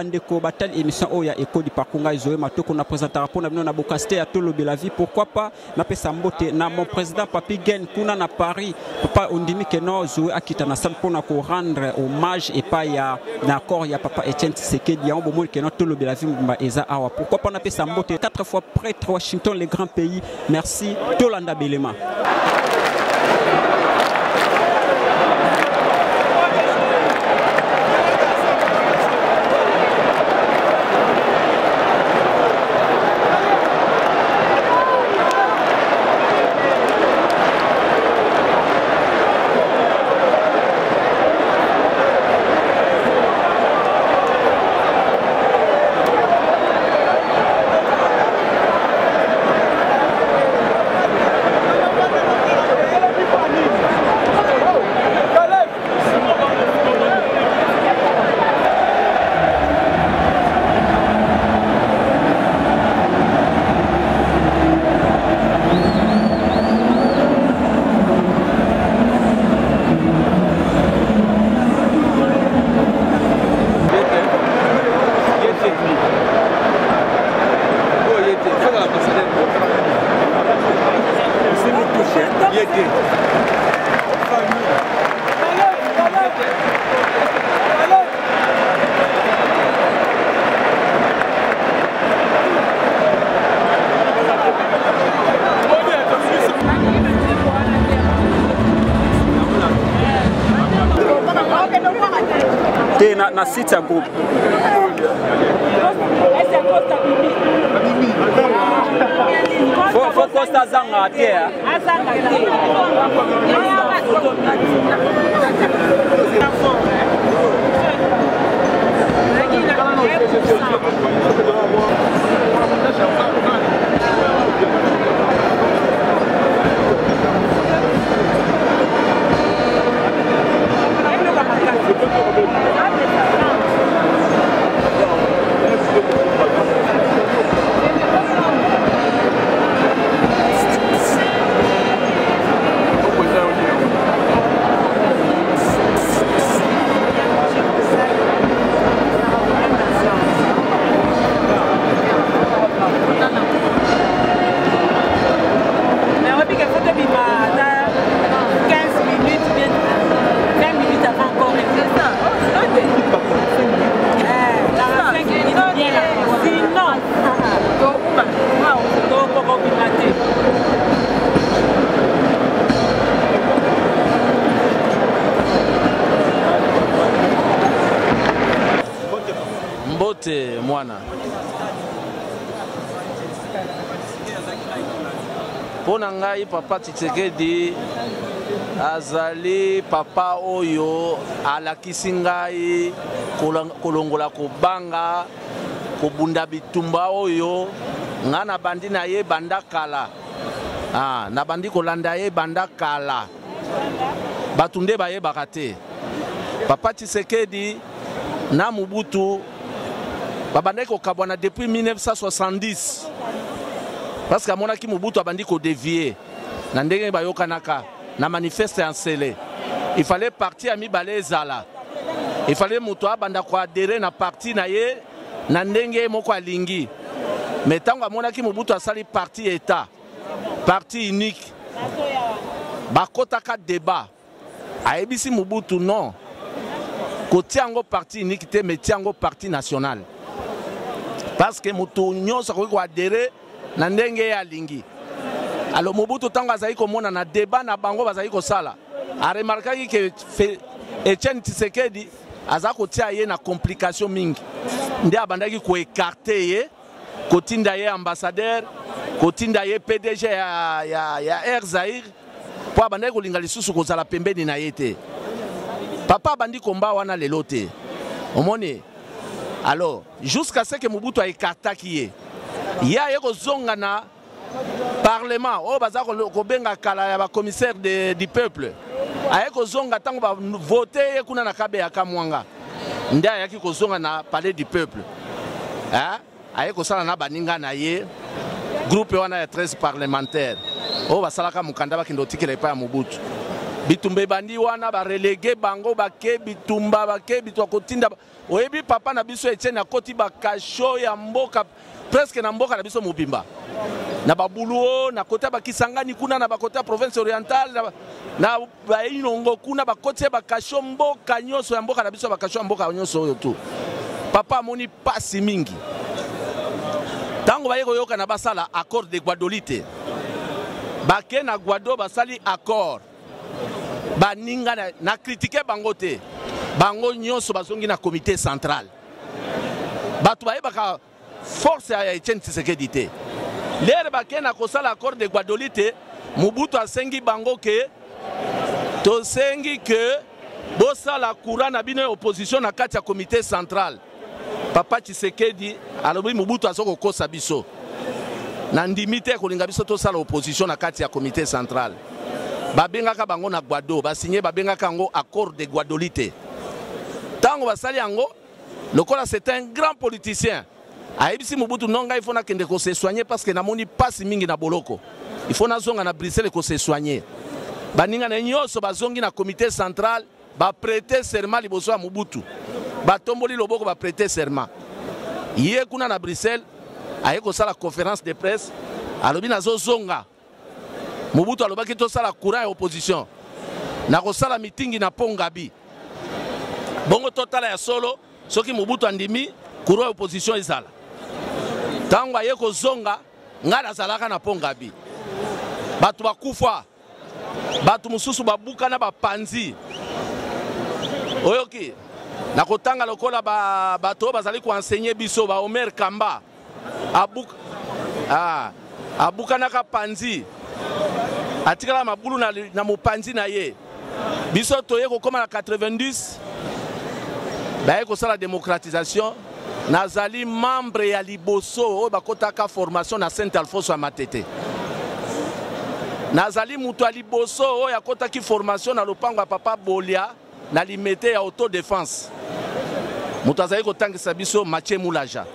bandeko batali émission oya Écho du Parcours Zoé Matoko na présentera pour na Bokasté à Tolo de la vie, pourquoi pas na pesa mbote na mon président Papi Gen kuna na Paris papa ondimi que non Zoé akita na sam pour na ko rendre hommage et pas ya na accord ya papa Etienne Tshisekedi ya bomol que non Tolo de la vie mba eza awa, pourquoi pas na pesa mbote 4 fois prêtre Washington les grands pays, merci Tolanda Belema. Na site groupe faut Costa zanga terre mwana pona ngai papa Tshisekedi azali papa oyo alakisi ngai kolongola kobanga kobunda bitumba oyo nga na bandi na ye banda kala na bandi kolanda ye banda kala bato nde bayebaka te papa Tshisekedi na Mobutu babandaki kokabwana depuis 1970 parce que amonaki Mobutu abandi kodévier na ndenge bayokanaka na manifeste en scellé. Il fallait partir à mibale ezala, il fallait moto abanda ko adhérer na parti na ye na ndenge moko alingi. Mais tango amonaki Mobutu asali parti état, parti unique, bakotaka débat ayebisi Mobutu non kotiango parti unique te mais tiango parti national. Parce que moto nyonso ko adhérer na ndenge ya lingi. Alors Mobutu tango azali komona na débat na bango bazali kosala. A remarqué que Etienne Tshisekedi aza kotia ye na complication mingi. Nde abandaki ko écarter ye, kotinda ye ambassadeur, kotinda ye PDG ya Air Zaïre, po abandaki kolinga lisusu kozala pembeni na ye te. Papa bandi komba wana lelo te. Omoni. Alors, jusqu'à ce que Mobutu a écarté qui est, il y a zonga na parlement, oh baza ko benga kala ya ba commissaire du peuple. Ayeko zonga tango ba voter kuna na kabe ya kamwanga. Ndia ayaki ko zonga na palais du peuple. Hein? Ayeko sala na baninga na ye groupe wana ya 13 parlementaires. Oh basalaka mukanda ba kindo tikele pa ya Mobutu. bitumba bandi wana ba relégué bango bake bitumba bake bitwa kotinda oyebi papa na biso Etienne akoti ba kasho ya mboka presque na mboka na biso mobimba na babuluo na kota bakisangani kuna na bakota province orientale na bainongo kuna bakoti ba kasho mboka nyoso ya mboka na biso ba kasho mboka nyoso oyo tu papa moni pasi mingi tango bayeko yoka na basala accord de Guadolite bake na Guado basali accord baninga na critiquer bango te bango nyonso bazongi na comité central batu bayebaka force ya Etienne Tshisekedi te lere bake na kosala accord de Guadolite Mobutu asengi bango ke tosengi ke bosala courant na bino opposition na kati ya comité central papa Tshisekedi alobi Mobutu azoko kosa biso na ndimi te kolinga biso tosala opposition na kati ya comité central babengaka bango na Guado basigné babengaka yango accord de Guadolite tango basali yango lokola c'est un grand politicien ayebisi Mobutu nonga il faut na kende ko se soigner parce que namoni passe mingi na boloko il faut na zonga na Bruxelles ko se soigner baninga na nyonso bazongi na comité central ba prêter serment liboso ya Mobutu batomboli loboko ba prêter serment yé kuna na Bruxelles ayeko sala conférence de presse alobi nazo zonga Mobutu alobaki to sala courant ya opposition na ko sala meeting na Pongabi bongo totala ya solo soki Mobutu andimi courant ya opposition ezala tango ayeko zonga ngala zalaka na Pongabi batu bakufa batu mususu babuka na bapanzi oyoki na kotanga lokola bato bazali ko enseigner biso ba Omer Kamba abuka na kapanzi atikala mabulu na mopanzi na ye biso toye ko koma na 90 baye ko sala démocratisation nazali membre ya liboso oyo bakotaka formation na Saint Alphonse ya Matete nazali mutu ya liboso oyo akotaki formation na lopango ya papa Bolia na limete ya autodéfense mutu azali kotangisa biso Mathieu Moulaja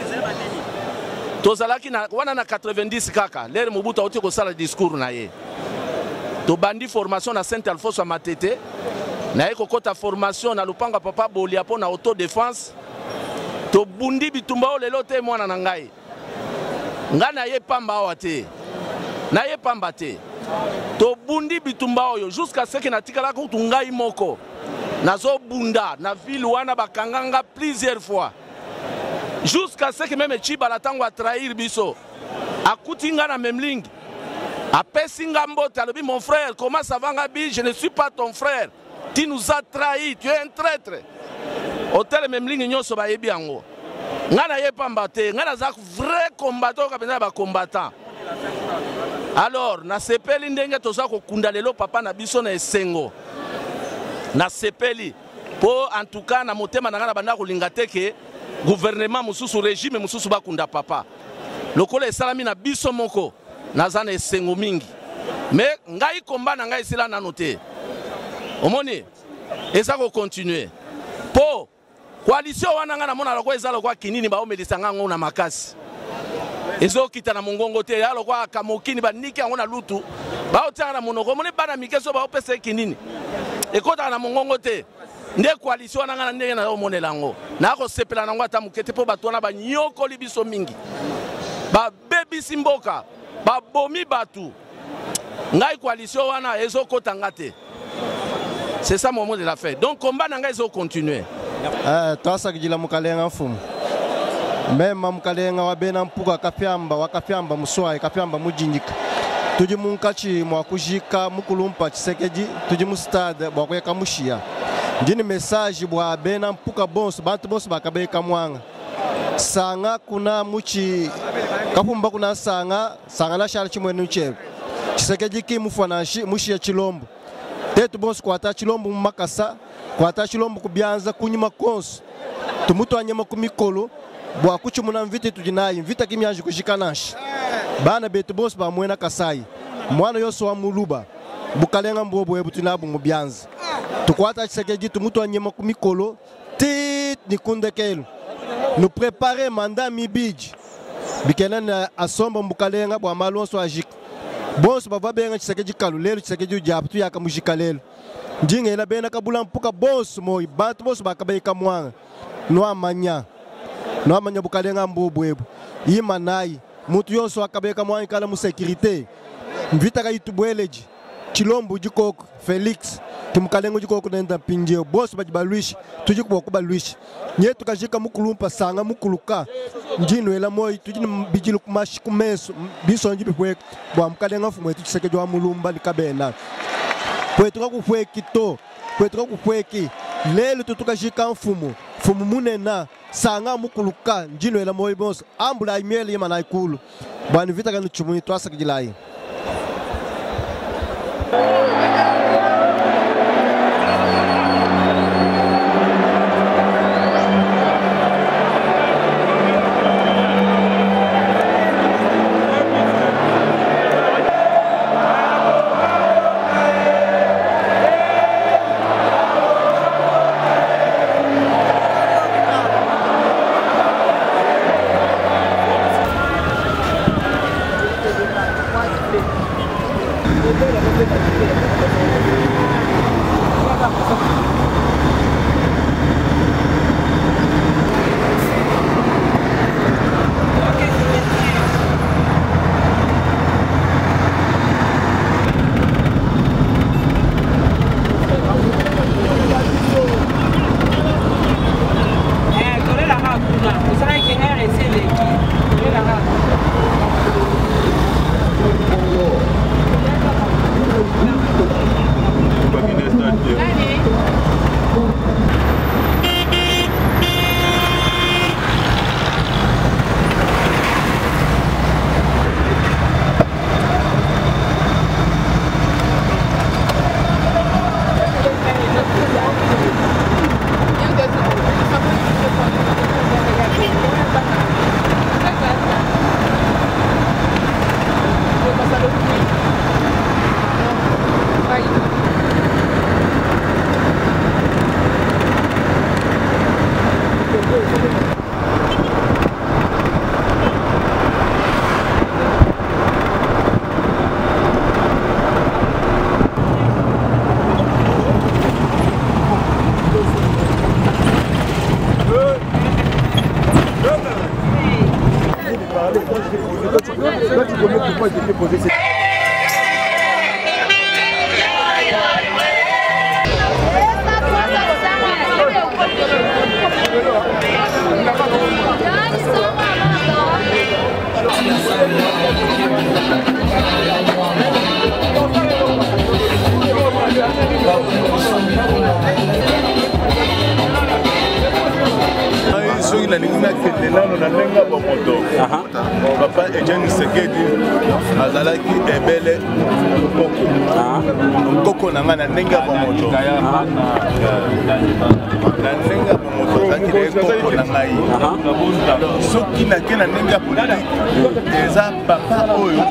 tozalaki na wana na 90 kaka lere Mobutu auti kosala discours na ye to bandi formation na Saint Alphonse ya Matete na ye kokota formation na lopango ya papa Bolia po na autodéfense to bundi bitumba o lelo te mwana na ngai na ye pamba awa te na ye pamba te to bundi bitumba oyo jusqu'à ce que na tikala ko ngai moko nazo bunda na ville wana bakanganga plusieurs fois jusqu'à ce que même Chibala tango a trahir biso akutinga na memling apesinga mbote alobi mon frère comment ça va ngabi je ne suis pas ton frère tu nous as trahi tu es un traître hôtel memling nyonso ba yebi yango ngana ye pamba te ngana za vrai combattant ka bena ba combattant alors na sepeli ndenge toza ko kunda lelo papa na biso na esengo na sepeli po en tout cas na motema na ngana banda ko linga teke gouvernement mususu régime mususu bakunda papa lokola esalami na biso moko naza na esengo mingi mais ngai komba na ngai sila nano te omoni eza ko continuer po coalition wana nga na mona lokwa eza lokwa kinini baomelisa ngango na makasi ezokita na mongongo te ya lokwa kamokini baniki yango na lutu baotiaka na monoko omoni bana mikeso baopesa kinini ekotaka na mongongo te nde coalition wana nga na ndenge na omonela yango nakosepela nango ata moke te mpo bato wana banyokoli biso mingi babebisi mboka babomi batu ngai coalition wana ezokota nga te c'est ça mon mot de la fête donc combat na ngai ezokontinue twasakijila mukalenga mfumu mema mukalenga wabena mpuka wakafyamba muswayi kafyamba mujinjika tuji munkachi mwakujika mukulumpa Tshisekedi tuji mu stade bwakweka mushia ndini message bwa bena mpuka bonso bantu bonso bakabeka mwanga sanga kuna muchi kapumba kuna sanga la shara chimwenu chebe Tshisekedi ki mufanashi mushia Chilombo tetu bonso kwata Chilombo mumakasa kwata Chilombo kubyanza kunyuma konso tumutu anyama kumikolo bwa kuchumuna mvite tujinayi mvita kimyanji kushikanashi bana betu bonso bamwena Kasai mwana yoso wa muluba bukalenga mbobo ebutinabu mubyanza tukwata Tshisekedi tumutu anyama kumikolo tit nikundekelo nous préparer mandat mibiji bikena asomba mbukalenga bwa malonso ajika bonso bava benga Tshisekedi kalulelo Tshisekedi ujabu tu yaka mujikalelo ndinga ela bena kabula mpuka bonso moi bantu bonso bakabaika mwanga no amanya bukalenga mbubwebu imanai mutu yonso akabeka mwanga kala mu sécurité mvita ka itubweleji Chilombo jikoko Felix tumukalengo jikoko nenda pinjeo boss bajibalwishi tujikuba kubalwishi nye tukajika mukulumpa sanga mukuluka njino ela moyi tujini bijilu kumashi kumeso biso njibi kweka bwa mukalenga fumwe Tshisekedi wa mulumba likabena kwetuka kufweki to kwetuka kufweki lelo tukajika mfumu munena sanga mukuluka njino ela moyi boss ambula imele yema naikulu bwani vita kanu chumuni twasa kijilai. Papa Etienne Tshisekedi azalaki ebele koko nanga na ndenge ya bomoto na ndenge ya bomoto azalaki koko na ngai soki nake na ndenge ya politike eza papa oyo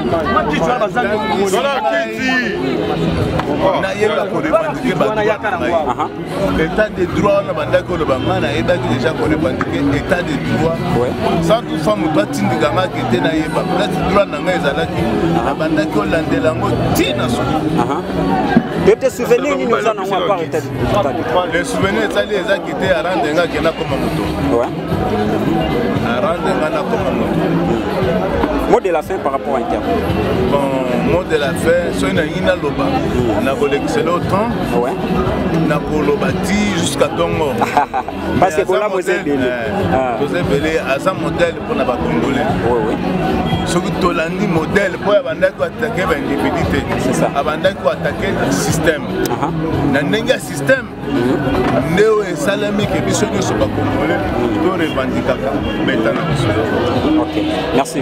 nayeba korepandike bato na ngai état de droit wana bandaki koloba nga nayebaki deja korepandike état de droit sans toutefois moto atindika nga kete nayeba place droit na ngai ezalaki nabandaki olandela yango ntina soki Peut-être souvenir ni nous en avons pas été. Les souvenirs ezali eza kete arande nga kena koma moto arande nga na koma moto. Mot de la fin par rapport à Inter. Bon, mot de la fin, soy na ina loba, na kolekisele autant, na kolobati jusqu'à Tongo. Parce que voilà, vous êtes belé. Vous êtes belé, à ça modèle pour na Congolais. Oui. Ce que Tolandi modèle pour abandako attaquer l'individualité. C'est ça. Abandako attaquer le système. Na nenga système. Néo et salami que biso ne sont pas congolais. Pour revendiquer maintenant. Ok. Merci.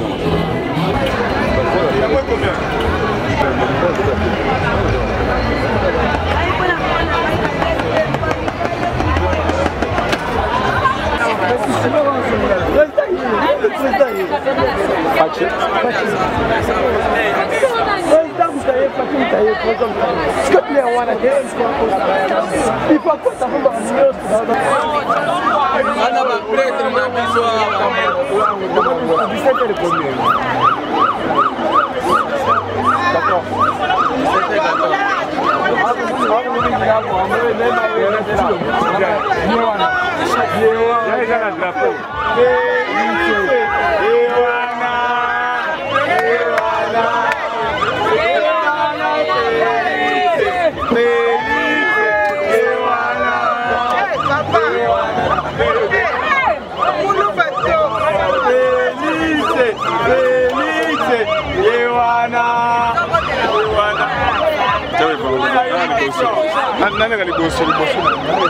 Nani kaligosi liboso?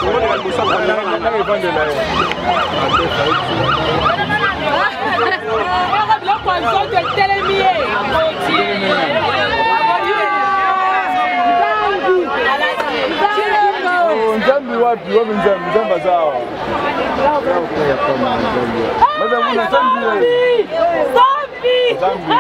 Nzambi wapi? Wapi nzambi? Nzamba zao. Maza kuna nzambi wewe. Nzambi.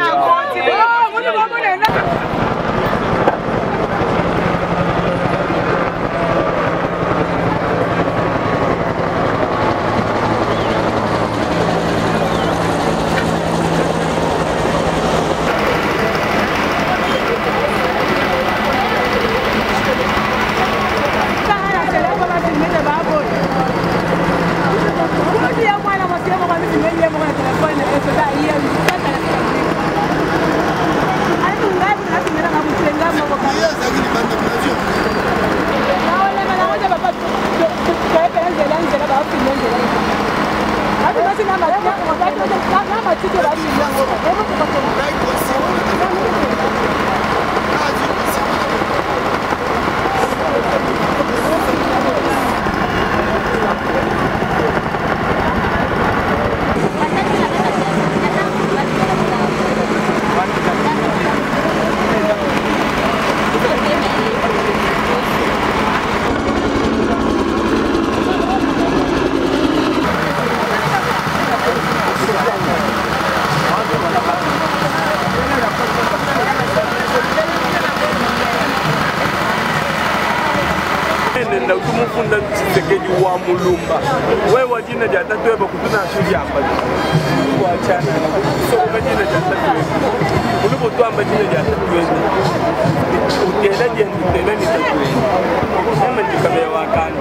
na utumufunda Tshisekedi wa mulumba wewe jina ja tatu wewe kutuna shuri hapa kuachana so kwa jina ja tatu ulipotoa majina ja tatu wewe utela je utela ni tatu kama jikamea wakanda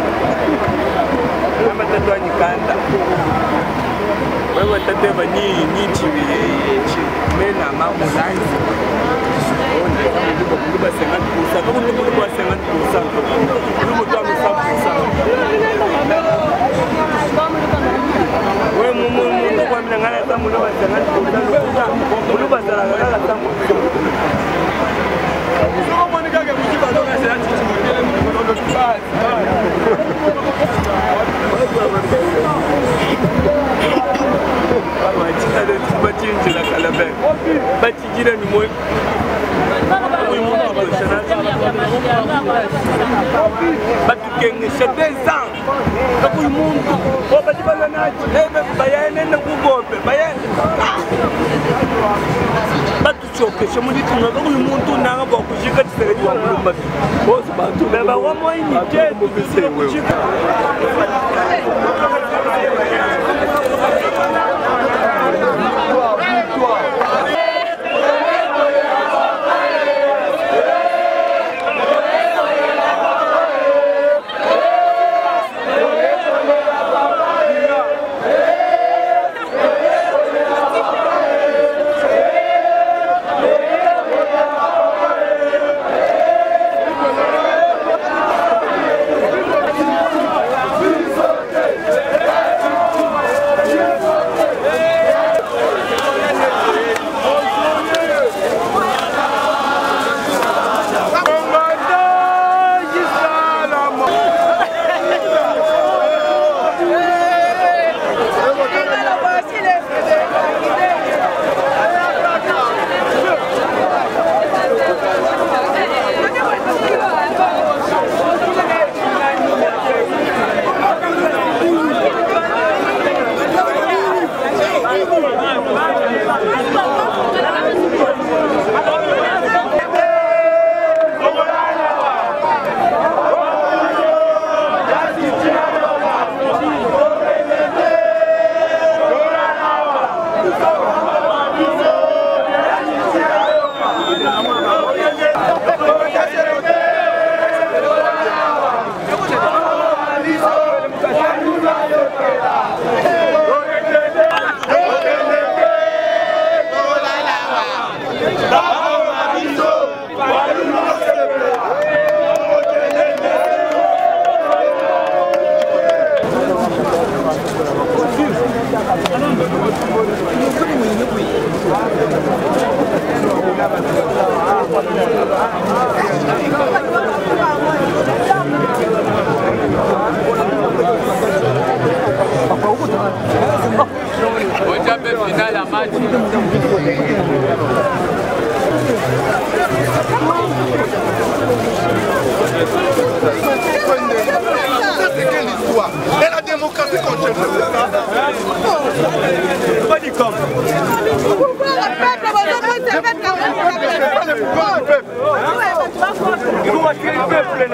kama tatu anyikanda wewe tateba ni chibi mena mambo live kuba 50% kama ndio kwa 50% ndio mtu amesafisha wewe mumu kwa mimi ngala tamu ndio 50% ndio basala ngala tamu sio mwana kage kujiba ndio sasa ndio kibasi baba chita de tibachinji la kalabe bachijira ni moyo batukengisha 2 ans kakuy muntu obadibala naji bayane na kugobe bayane batuchokesha mulitunga kakuy muntu nanga bokushika Tshisekedi wa mulumba bosi bantu beba wa moyini jetu kushika Final à match. C'est quelle histoire? Et la démocratie qu'on cherche. Pas du com. Pourquoi le peuple va le Ils vont acheter le peuple.